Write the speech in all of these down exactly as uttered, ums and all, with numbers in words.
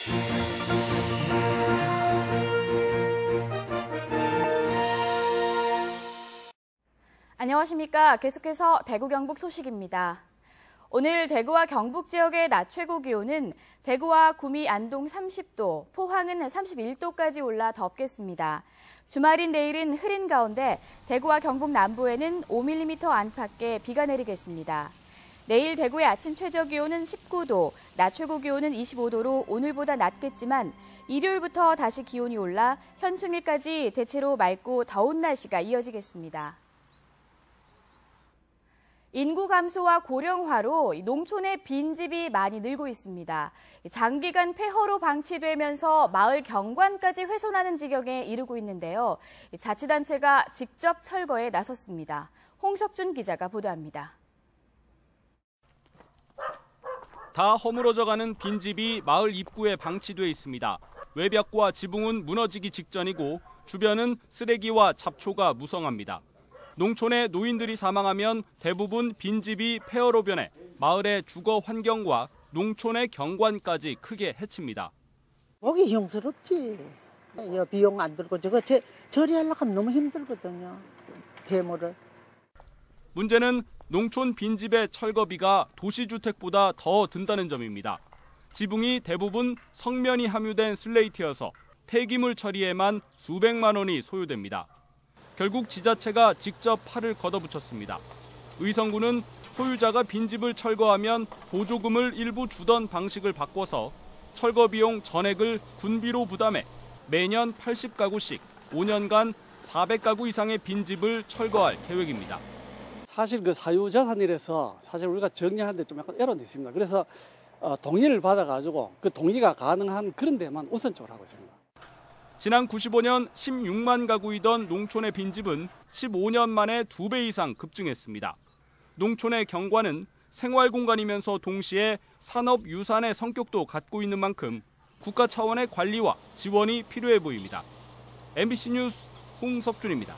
안녕하십니까. 계속해서 대구 경북 소식입니다. 오늘 대구와 경북 지역의 낮 최고 기온은 대구와 구미, 안동 삼십 도, 포항은 삼십일 도까지 올라 덥겠습니다. 주말인 내일은 흐린 가운데 대구와 경북 남부에는 오 밀리미터 안팎의 비가 내리겠습니다. 내일 대구의 아침 최저 기온은 십구 도, 낮 최고 기온은 이십오 도로 오늘보다 낮겠지만 일요일부터 다시 기온이 올라 현충일까지 대체로 맑고 더운 날씨가 이어지겠습니다. 인구 감소와 고령화로 농촌의 빈집이 많이 늘고 있습니다. 장기간 폐허로 방치되면서 마을 경관까지 훼손하는 지경에 이르고 있는데요. 자치단체가 직접 철거에 나섰습니다. 홍석준 기자가 보도합니다. 다 허물어져가는 빈집이 마을 입구에 방치돼 있습니다. 외벽과 지붕은 무너지기 직전이고 주변은 쓰레기와 잡초가 무성합니다. 농촌의 노인들이 사망하면 대부분 빈집이 폐허로 변해 마을의 주거 환경과 농촌의 경관까지 크게 해칩니다. 보기 형스럽지. 비용 안 들고 저거 제, 처리하려고 하면 너무 힘들거든요. 폐물을. 문제는 농촌 빈집의 철거비가 도시주택보다 더 든다는 점입니다. 지붕이 대부분 성면이 함유된 슬레이트여서 폐기물 처리에만 수백만 원이 소요됩니다. 결국 지자체가 직접 팔을 걷어붙였습니다. 의성구는 소유자가 빈집을 철거하면 보조금을 일부 주던 방식을 바꿔서 철거 비용 전액을 군비로 부담해 매년 팔십 가구씩 오 년간 사백 가구 이상의 빈집을 철거할 계획입니다. 사실 그 사유재산이라서 사실 우리가 정리하는데 좀 약간 에러가 있습니다. 그래서 동의를 받아가지고 그 동의가 가능한 그런 데만 우선적으로 하고 있습니다. 지난 구십오 년 십육만 가구이던 농촌의 빈집은 십오 년 만에 두 배 이상 급증했습니다. 농촌의 경관은 생활공간이면서 동시에 산업유산의 성격도 갖고 있는 만큼 국가 차원의 관리와 지원이 필요해 보입니다. 엠비씨 뉴스 홍석준입니다.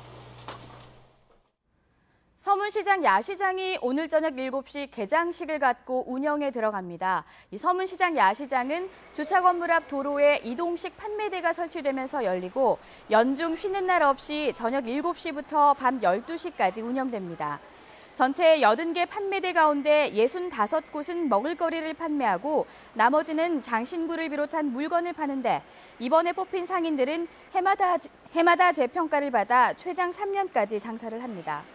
서문시장 야시장이 오늘 저녁 일곱 시 개장식을 갖고 운영에 들어갑니다. 이 서문시장 야시장은 주차 건물 앞 도로에 이동식 판매대가 설치되면서 열리고 연중 쉬는 날 없이 저녁 일곱 시부터 밤 열두 시까지 운영됩니다. 전체 여든 개 판매대 가운데 육십오 곳은 먹을거리를 판매하고 나머지는 장신구를 비롯한 물건을 파는데 이번에 뽑힌 상인들은 해마다, 해마다 재평가를 받아 최장 삼 년까지 장사를 합니다.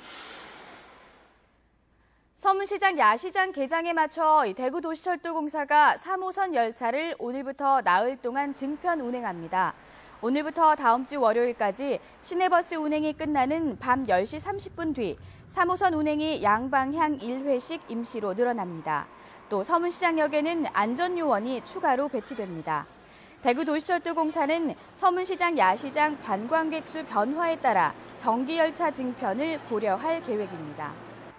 서문시장 야시장 개장에 맞춰 대구도시철도공사가 삼 호선 열차를 오늘부터 나흘 동안 증편 운행합니다. 오늘부터 다음 주 월요일까지 시내버스 운행이 끝나는 밤 열 시 삼십 분 뒤 삼 호선 운행이 양방향 일 회씩 임시로 늘어납니다. 또 서문시장역에는 안전요원이 추가로 배치됩니다. 대구도시철도공사는 서문시장 야시장 관광객 수 변화에 따라 정기열차 증편을 고려할 계획입니다.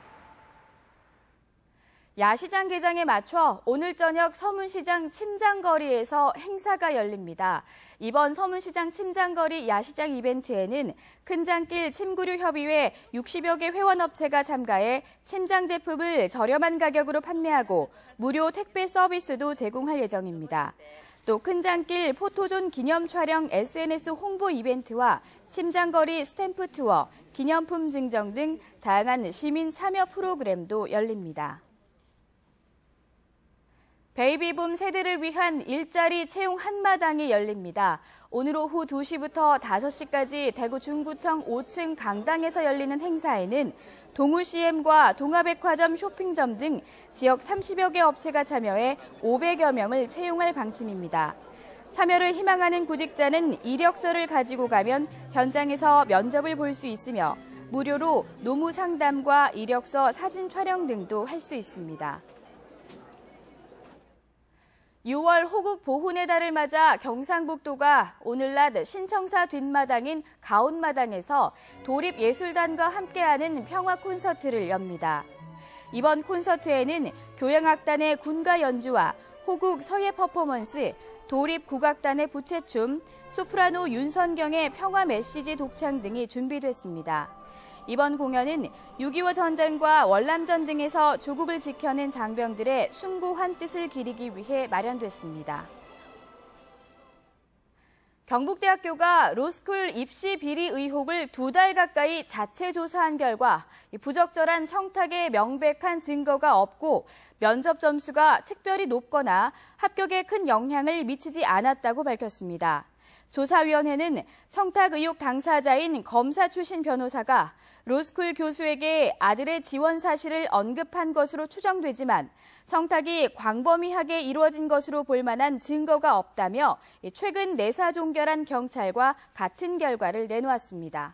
야시장 개장에 맞춰 오늘 저녁 서문시장 침장거리에서 행사가 열립니다. 이번 서문시장 침장거리 야시장 이벤트에는 큰장길 침구류협의회 육십여 개 회원업체가 참가해 침장 제품을 저렴한 가격으로 판매하고 무료 택배 서비스도 제공할 예정입니다. 또 큰장길 포토존 기념 촬영 에스엔에스 홍보 이벤트와 침장거리 스탬프 투어, 기념품 증정 등 다양한 시민 참여 프로그램도 열립니다. 베이비붐 세대를 위한 일자리 채용 한마당이 열립니다. 오늘 오후 두 시부터 다섯 시까지 대구 중구청 오 층 강당에서 열리는 행사에는 동우씨엠과 동아백화점 쇼핑점 등 지역 삼십여 개 업체가 참여해 오백여 명을 채용할 방침입니다. 참여를 희망하는 구직자는 이력서를 가지고 가면 현장에서 면접을 볼 수 있으며 무료로 노무 상담과 이력서 사진 촬영 등도 할 수 있습니다. 유월 호국 보훈의 달을 맞아 경상북도가 오늘 낮 신청사 뒷마당인 가온마당에서 도립예술단과 함께하는 평화 콘서트를 엽니다. 이번 콘서트에는 교향악단의 군가 연주와 호국 서예 퍼포먼스, 도립국악단의 부채춤, 소프라노 윤선경의 평화 메시지 독창 등이 준비됐습니다. 이번 공연은 육이오 전쟁과 월남전 등에서 조국을 지켜낸 장병들의 숭고한 뜻을 기리기 위해 마련됐습니다. 경북대학교가 로스쿨 입시 비리 의혹을 두 달 가까이 자체 조사한 결과 부적절한 청탁의 명백한 증거가 없고 면접 점수가 특별히 높거나 합격에 큰 영향을 미치지 않았다고 밝혔습니다. 조사위원회는 청탁 의혹 당사자인 검사 출신 변호사가 로스쿨 교수에게 아들의 지원 사실을 언급한 것으로 추정되지만 청탁이 광범위하게 이루어진 것으로 볼 만한 증거가 없다며 최근 내사 종결한 경찰과 같은 결과를 내놓았습니다.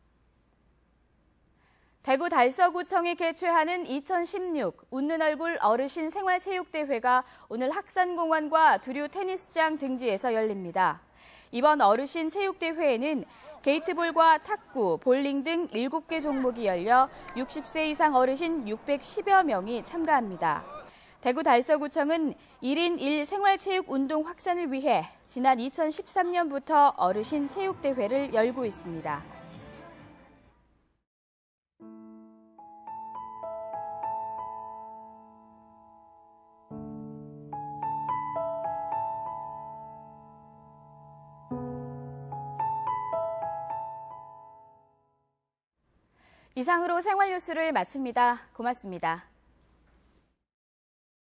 대구 달서구청이 개최하는 이천십육 웃는 얼굴 어르신 생활체육대회가 오늘 학산공원과 두류 테니스장 등지에서 열립니다. 이번 어르신 체육대회에는 게이트볼과 탁구, 볼링 등 일곱 개 종목이 열려 육십 세 이상 어르신 육백십여 명이 참가합니다. 대구 달서구청은 일 인 일 생활체육 운동 확산을 위해 지난 이천십삼 년부터 어르신 체육대회를 열고 있습니다. 이상으로 생활 뉴스를 마칩니다. 고맙습니다.